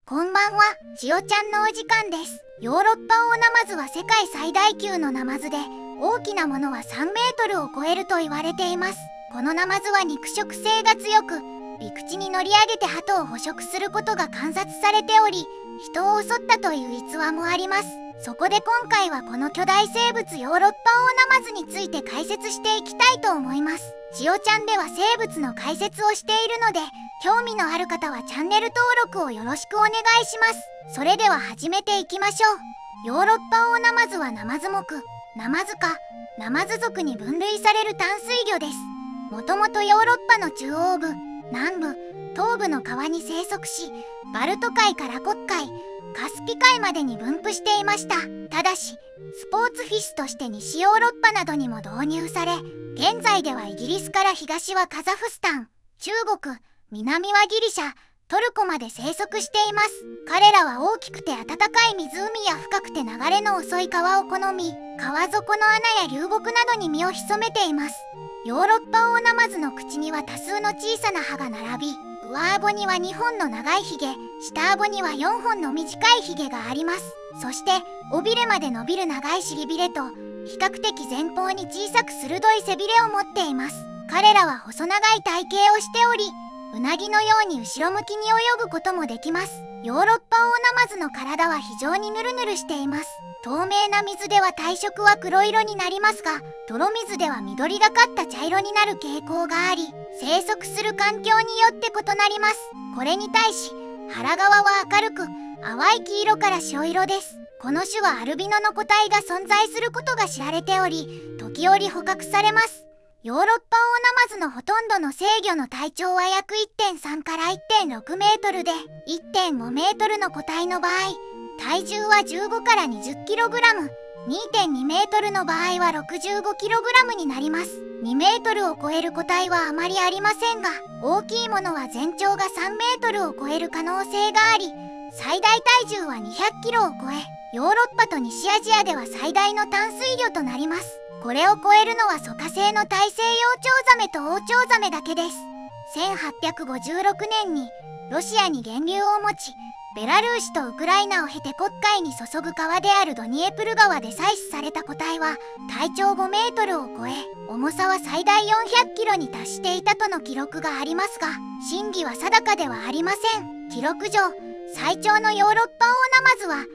こんばんは、しおちゃんのお時間です。ヨーロッパオオナマズは世界最大級のナマズで、大きなものは3メートルを超えると言われています。このナマズは肉食性が強く、陸地に乗り上げて鳩を捕食することが観察されており、人を襲ったという逸話もあります。そこで今回はこの巨大生物ヨーロッパオオナマズについて解説していきたいと思います。しおちゃんでは生物の解説をしているので、興味のある方はチャンネル登録をよろしくお願いします。それでは始めていきましょう。ヨーロッパオオナマズはナマズ目、ナマズ科、ナマズ属に分類される淡水魚です。もともとヨーロッパの中央部、南部、東部の川に生息し、バルト海から黒海、カスピ海までに分布していました。ただし、スポーツフィッシュとして西ヨーロッパなどにも導入され、現在ではイギリスから東はカザフスタン、中国、南はギリシャ、トルコまで生息しています。彼らは大きくて暖かい湖や深くて流れの遅い川を好み、川底の穴や流木などに身を潜めています。ヨーロッパオオナマズの口には多数の小さな歯が並び、上顎には2本の長いヒゲ、下顎には4本の短いヒゲがあります。そして尾びれまで伸びる長い尻びれと、比較的前方に小さく鋭い背びれを持っています。彼らは細長い体型をしており、ウナギのように後ろ向きに泳ぐこともできます。ヨーロッパオオナマズの体は非常にヌルヌルしています。透明な水では体色は黒色になりますが、泥水では緑がかった茶色になる傾向があり、生息する環境によって異なります。これに対し、腹側は明るく、淡い黄色から白色です。この種はアルビノの個体が存在することが知られており、時折捕獲されます。ヨーロッパオオナマズのほとんどの成魚の体長は約 1.3 から 1.6 メートルで、1.5 メートルの個体の場合、体重は15から20キログラム、2.2 メートルの場合は65キログラムになります。2メートルを超える個体はあまりありませんが、大きいものは全長が3メートルを超える可能性があり、最大体重は200キロを超え、ヨーロッパと西アジアでは最大の淡水魚となります。これを超えるのは蘇科性の大西洋チョウザメとオオチョウザメだけです。1856年にロシアに源流を持ち、ベラルーシとウクライナを経て黒海に注ぐ川であるドニエプル川で採取された個体は体長5メートルを超え、重さは最大400キロに達していたとの記録がありますが、真偽は定かではありません。記録上、最長のヨーロッパオオナマズは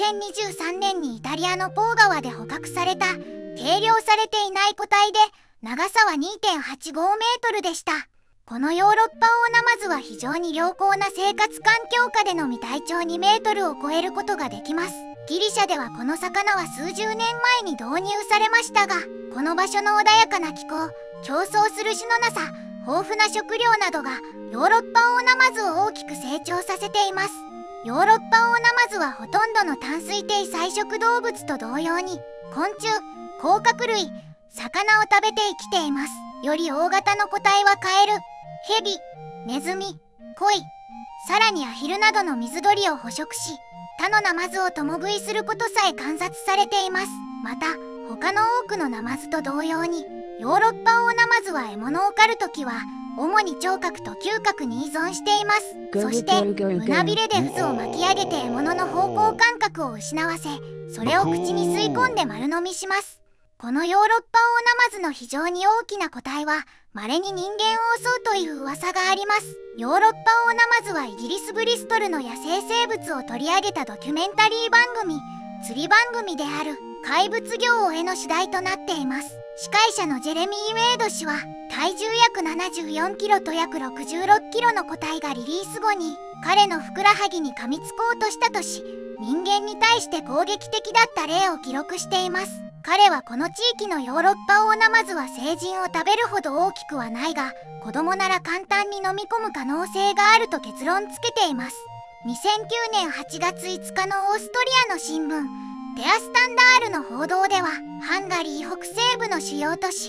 2023年にイタリアのポー川で捕獲された計量されていない個体で、長さは 2.85 メートルでした。このヨーロッパオオナマズは非常に良好な生活環境下でのみ体長2メートルを超えることができます。ギリシャではこの魚は数十年前に導入されましたが、この場所の穏やかな気候、競争する種のなさ、豊富な食料などがヨーロッパオオナマズを大きく成長させています。ヨーロッパオオナマズはほとんどの淡水底菜食動物と同様に昆虫、甲殻類、魚を食べて生きています。より大型の個体はカエル、ヘビ、ネズミ、コイ、さらにアヒルなどの水鳥を捕食し、他のナマズを共食いすることさえ観察されています。また、他の多くのナマズと同様に、ヨーロッパオオナマズは獲物を狩るときは、主に聴覚と嗅覚に依存しています。そして、胸びれで渦を巻き上げて獲物の方向感覚を失わせ、それを口に吸い込んで丸飲みします。このヨーロッパオオナマズの非常に大きな個体は、稀に人間を襲うという噂があります。ヨーロッパオオナマズはイギリス・ブリストルの野生生物を取り上げたドキュメンタリー番組、釣り番組である怪物魚王への主題となっています。司会者のジェレミー・ウェイド氏は、体重約74キロと約66キロの個体がリリース後に、彼のふくらはぎに噛みつこうとしたとし、人間に対して攻撃的だった例を記録しています。彼はこの地域のヨーロッパオオナマズは成人を食べるほど大きくはないが、子供なら簡単に飲み込む可能性があると結論付けています。2009年8月5日のオーストリアの新聞、テアスタンダールの報道では、ハンガリー北西部の主要都市、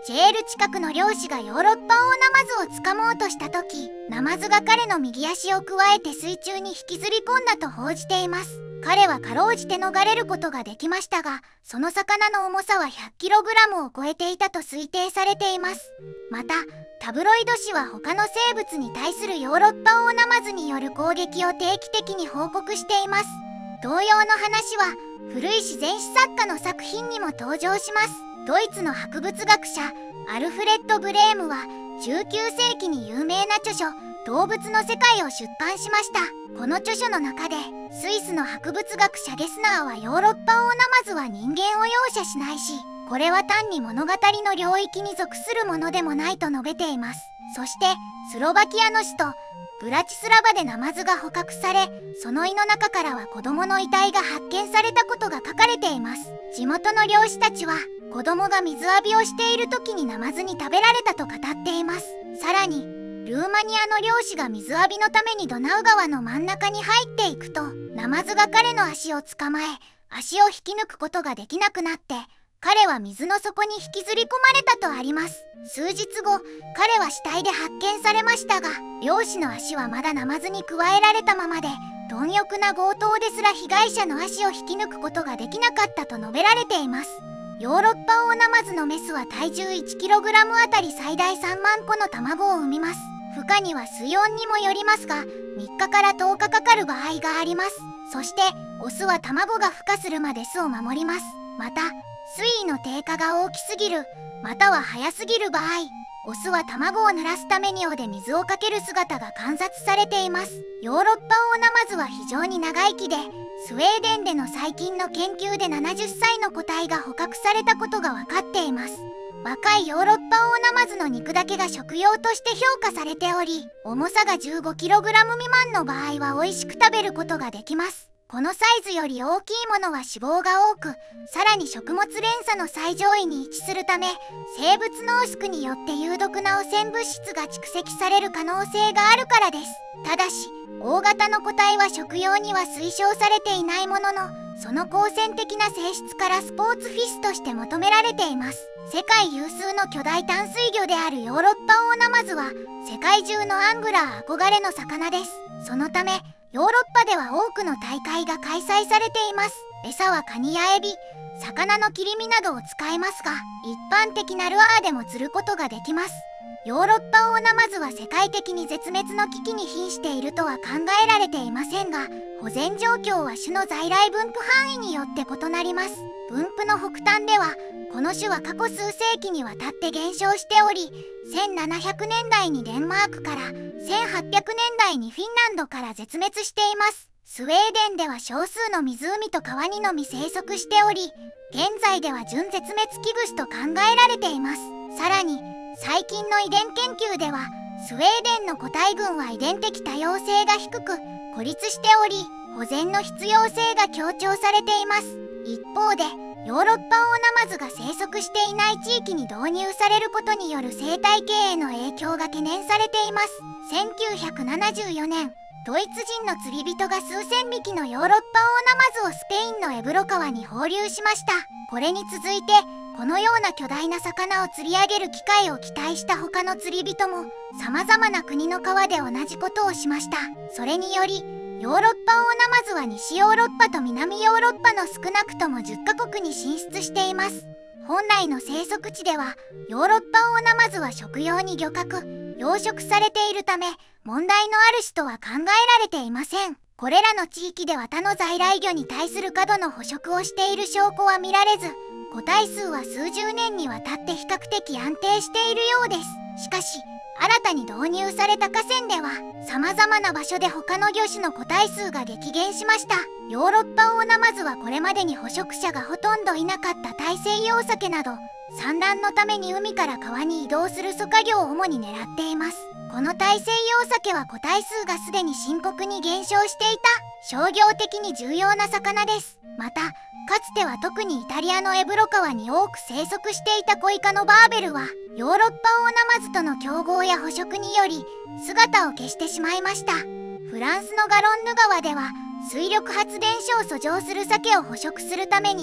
ジェール近くの漁師がヨーロッパオオナマズを掴もうとした時、ナマズが彼の右足をくわえて水中に引きずり込んだと報じています。彼はかろうじて逃れることができましたが、その魚の重さは 100kg を超えていたと推定されています。またタブロイド紙は他の生物に対するヨーロッパオオナマズによる攻撃を定期的に報告しています。同様の話は古い自然史作家の作品にも登場します。ドイツの博物学者アルフレッド・ブレームは19世紀に有名な著書「動物の世界」を出版しました。この著書の中でスイスの博物学者ゲスナーはヨーロッパオオナマズは人間を容赦しないし、これは単に物語の領域に属するものでもないと述べています。そしてスロバキアの首都ブラチスラバでナマズが捕獲され、その胃の中からは子供の遺体が発見されたことが書かれています。地元の漁師たちは子供が水浴びをしている時にナマズに食べられたと語っています。さらにルーマニアの漁師が水浴びのためにドナウ川の真ん中に入っていくと、ナマズが彼の足を捕まえ、足を引き抜くことができなくなって、彼は水の底に引きずり込まれたとあります。数日後、彼は死体で発見されましたが、漁師の足はまだナマズにくわえられたままで、貪欲な強盗ですら被害者の足を引き抜くことができなかったと述べられています。ヨーロッパオオナマズのメスは体重 1kg あたり最大3万個の卵を産みます。孵化には水温にもよりますが、3日から10日かかる場合があります。そしてオスは卵が孵化するまで巣を守ります。また水位の低下が大きすぎる、または早すぎる場合、オスは卵を濡らすために尾で水をかける姿が観察されています。ヨーロッパオオナマズは非常に長生きで、スウェーデンでの最近の研究で70歳の個体が捕獲されたことが分かっています。若いヨーロッパオオナマズの肉だけが食用として評価されており、重さが 15kg 未満の場合は美味しく食べることができます。このサイズより大きいものは脂肪が多く、さらに食物連鎖の最上位に位置するため、生物濃縮によって有毒な汚染物質が蓄積される可能性があるからです。ただし大型の個体は食用には推奨されていないものの、その好戦的な性質からスポーツフィスとして求められています。世界有数の巨大淡水魚であるヨーロッパオオナマズは世界中のアングラー憧れの魚です。そのためヨーロッパでは多くの大会が開催されています。餌はカニやエビ、魚の切り身などを使いますが、一般的なルアーでも釣ることができます。ヨーロッパオオナマズは世界的に絶滅の危機に瀕しているとは考えられていませんが、保全状況は種の在来分布範囲によって異なります。分布の北端ではこの種は過去数世紀にわたって減少しており、1700年代にデンマークから1800年代にフィンランドから絶滅しています。スウェーデンでは少数の湖と川にのみ生息しており、現在では準絶滅危惧種と考えられています。さらに最近の遺伝研究ではスウェーデンの個体群は遺伝的多様性が低く孤立しており、保全の必要性が強調されています。一方でヨーロッパオオナマズが生息していない地域に導入されることによる生態系への影響が懸念されています。1974年、ドイツ人の釣り人が数千匹のヨーロッパオオナマズをスペインのエブロ川に放流しました。これに続いてこのような巨大な魚を釣り上げる機会を期待した他の釣り人も様々な国の川で同じことをしました。それによりヨーロッパオオナマズは西ヨーロッパと南ヨーロッパの少なくとも10カ国に進出しています。本来の生息地ではヨーロッパオオナマズは食用に漁獲・養殖されているため問題のある種とは考えられていません。これらの地域では他の在来魚に対する過度の捕食をしている証拠は見られず、個体数は数十年にわたって比較的安定しているようです。しかし新たに導入された河川では様々な場所で他の魚種の個体数が激減しました。ヨーロッパオオナマズはこれまでに捕食者がほとんどいなかった大西洋鮭など産卵のために海から川に移動する蘇我魚を主に狙っています。この大西洋鮭は個体数がすでに深刻に減少していた商業的に重要な魚です。またかつては特にイタリアのエブロ川に多く生息していたコイ科のバーベルはヨーロッパオオナマズとの競合や捕食により姿を消してしまいました。フランスのガロンヌ川では水力発電所を遡上する鮭を捕食するために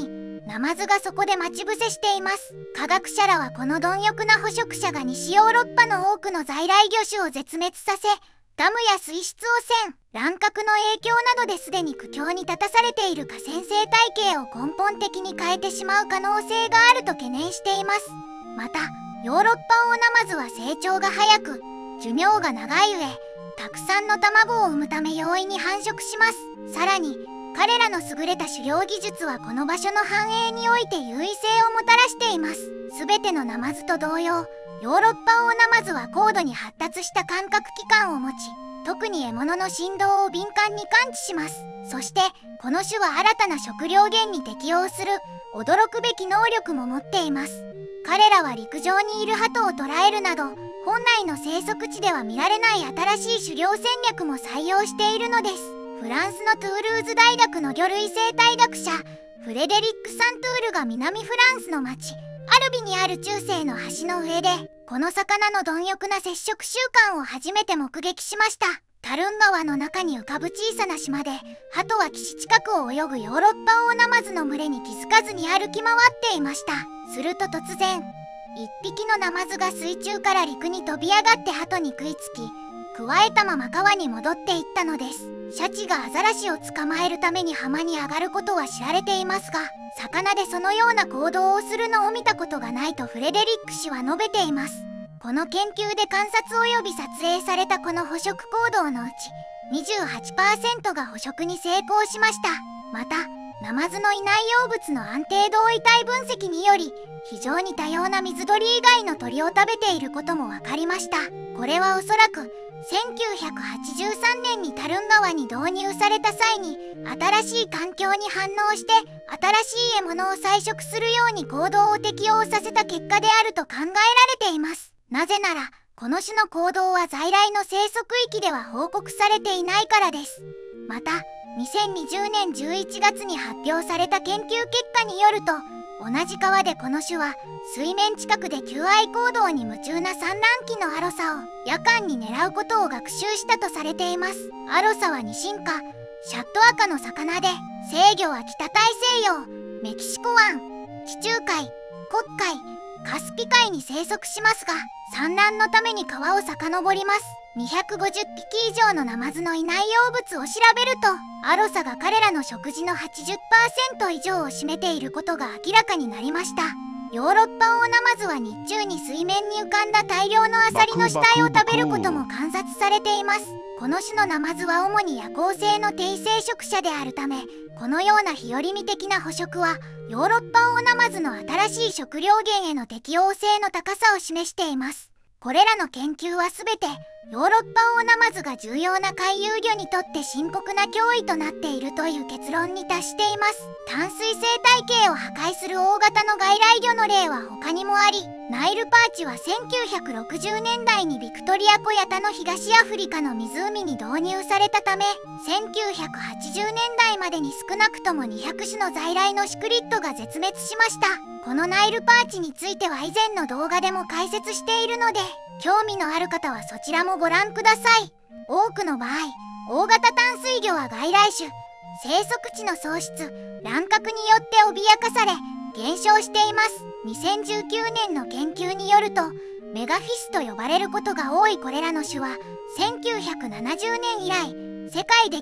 ナマズがそこで待ち伏せしています。科学者らはこの貪欲な捕食者が西ヨーロッパの多くの在来魚種を絶滅させ、ダムや水質汚染、乱獲の影響などですでに苦境に立たされている河川生態系を根本的に変えてしまう可能性があると懸念しています。またヨーロッパオオナマズは成長が早く寿命が長い上、たくさんの卵を産むため容易に繁殖します。さらに彼らの優れた狩猟技術はこの場所の繁栄において優位性をもたらしています。すべてのナマズと同様、ヨーロッパオオナマズは高度に発達した感覚器官を持ち、特に獲物の振動を敏感に感知します。そしてこの種は新たな食料源に適応する驚くべき能力も持っています。彼らは陸上にいる鳩を捕らえるなど、本来の生息地では見られない新しい狩猟戦略も採用しているのです。フランスのトゥールーズ大学の魚類生態学者フレデリック・サントゥールが南フランスの町アルビにある中世の橋の上でこの魚の貪欲な接触習慣を初めて目撃しました。タルン川の中に浮かぶ小さな島で、鳩は岸近くを泳ぐヨーロッパオオナマズの群れに気づかずに歩き回っていました。すると突然一匹のナマズが水中から陸に飛び上がって鳩に食いつき、くわえたまま川に戻っていったのです。シャチがアザラシを捕まえるために浜に上がることは知られていますが、魚でそのような行動をするのを見たことがないとフレデリック氏は述べています。この研究で観察及び撮影されたこの捕食行動のうち 28% が捕食に成功しました。またナマズのいない養物の安定同位体分析により、非常に多様な水鳥以外の鳥を食べていることも分かりました。これはおそらく1983年にタルン川に導入された際に新しい環境に反応して新しい獲物を採食するように行動を適応させた結果であると考えられています。なぜならこの種の行動は在来の生息域では報告されていないからです。また2020年11月に発表された研究結果によると、同じ川でこの種は水面近くで求愛行動に夢中な産卵期のアロサを夜間に狙うことを学習したとされています。アロサはニシン科シャットアカの魚で、成魚は北大西洋、メキシコ湾、地中海、黒海、カスピ海に生息しますが、産卵のために川を遡ります。250匹以上のナマズのいない養物を調べると、アロサが彼らの食事の 80% 以上を占めていることが明らかになりました。ヨーロッパオオナマズは日中に水面に浮かんだ大量のアサリの死体を食べることも観察されています。この種のナマズは主に夜行性の低生食者であるため、このような日和見的な捕食はヨーロッパオオナマズの新しい食料源への適応性の高さを示しています。これらの研究はすべてヨーロッパオオナマズが重要な回遊魚にとって深刻な脅威となっているという結論に達しています。淡水生態系を破壊する大型の外来魚の例は他にもあり、ナイルパーチは1960年代にビクトリア湖や他の東アフリカの湖に導入されたため、1980年代までに少なくとも200種の在来のシクリッドが絶滅しました。このナイルパーチについては以前の動画でも解説しているので、興味のある方はそちらもご覧ください。多くの場合、大型淡水魚は外来種、生息地の喪失、乱獲によって脅かされ減少しています。2019年の研究によると、メガフィスと呼ばれることが多いこれらの種は1970年以来世界で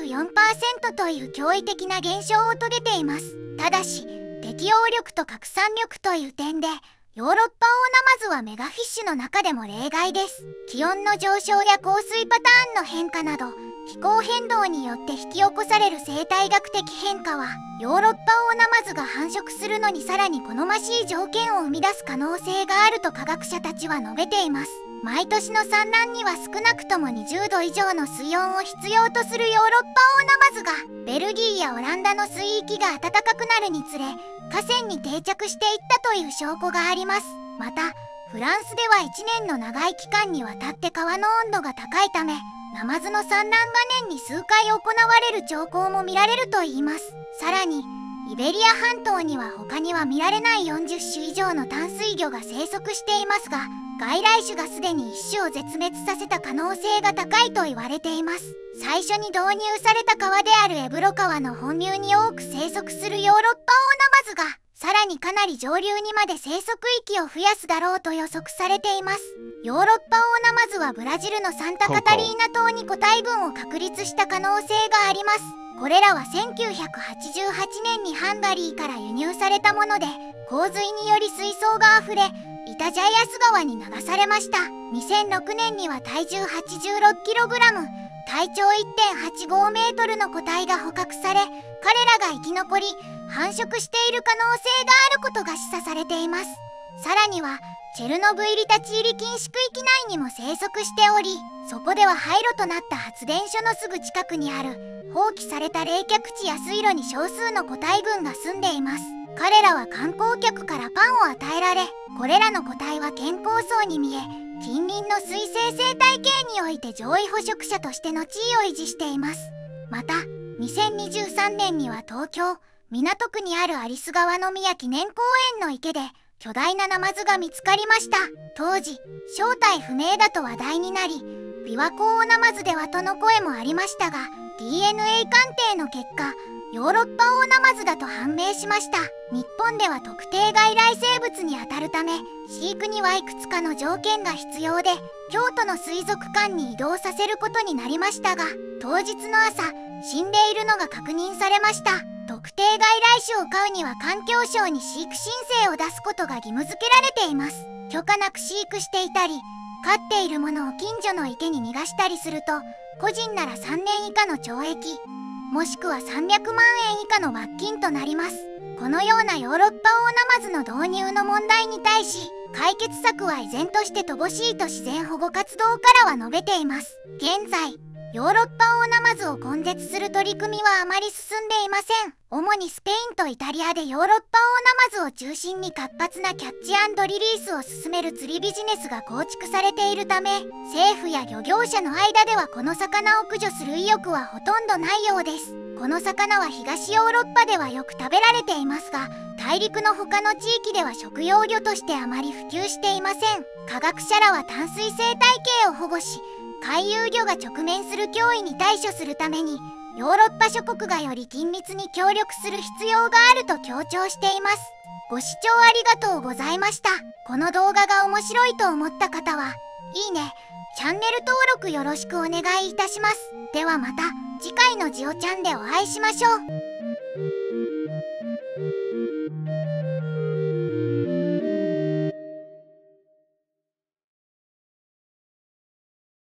94% という驚異的な減少を遂げています。ただし適応力と拡散力という点でヨーロッパオオナマズはメガフィッシュの中でも例外です。気温の上昇や降水パターンの変化など気候変動によって引き起こされる生態学的変化はヨーロッパオオナマズが繁殖するのにさらに好ましい条件を生み出す可能性があると科学者たちは述べています。毎年の産卵には少なくとも20度以上の水温を必要とするヨーロッパオオナマズがベルギーやオランダの水域が暖かくなるにつれ河川に定着していったという証拠があります。またフランスでは1年の長い期間にわたって川の温度が高いためナマズの産卵が年に数回行われる兆候も見られるといいます。さらにイベリア半島には他には見られない40種以上の淡水魚が生息していますが、 外来種がすでに一種を絶滅させた可能性が高いと言われています。最初に導入された川であるエブロ川の本流に多く生息するヨーロッパオオナマズが、さらにかなり上流にまで生息域を増やすだろうと予測されています。ヨーロッパオオナマズはブラジルのサンタカタリーナ島に個体群を確立した可能性があります。これらは1988年にハンガリーから輸入されたもので、洪水により水槽があふれ、イタジャイアス川に流されました。2006年には体重 86kg、体長 1.85 メートルの個体が捕獲され、彼らが生き残り繁殖している可能性があることが示唆されています。さらにはチェルノブイリ立ち入り禁止区域内にも生息しており、そこでは廃炉となった発電所のすぐ近くにある放棄された冷却地や水路に少数の個体群が住んでいます。彼らは観光客からパンを与えられ、これらの個体は健康そうに見え、近隣の水生生態系において上位捕食者としての地位を維持しています。また2023年には東京港区にある有栖川宮記念公園の池で巨大なナマズが見つかりました。当時正体不明だと話題になり、琵琶湖オオナマズではとの声もありましたが、 DNA 鑑定の結果ヨーロッパオオナマズだと判明しました。日本では特定外来生物にあたるため、飼育にはいくつかの条件が必要で、京都の水族館に移動させることになりましたが、当日の朝死んでいるのが確認されました。特定外来種を飼うには環境省に飼育申請を出すことが義務付けられています。許可なく飼育していたり、飼っているものを近所の池に逃がしたりすると、個人なら3年以下の懲役もしくは300万円以下の罰金となります。このようなヨーロッパオオナマズの導入の問題に対し、解決策は依然として乏しいと自然保護活動家らは述べています。現在ヨーロッパオオナマズを根絶する取り組みはあまり進んでいません。主にスペインとイタリアでヨーロッパオオナマズを中心に活発なキャッチ&リリースを進める釣りビジネスが構築されているため、政府や漁業者の間ではこの魚を駆除する意欲はほとんどないようです。この魚は東ヨーロッパではよく食べられていますが、大陸の他の地域では食用魚としてあまり普及していません。科学者らは淡水生態系を保護し、回遊魚が直面する脅威に対処するために、ヨーロッパ諸国がより緊密に協力する必要があると強調しています。ご視聴ありがとうございました。この動画が面白いと思った方は、いいね、チャンネル登録よろしくお願いいたします。ではまた次回のジオちゃんでお会いしましょう。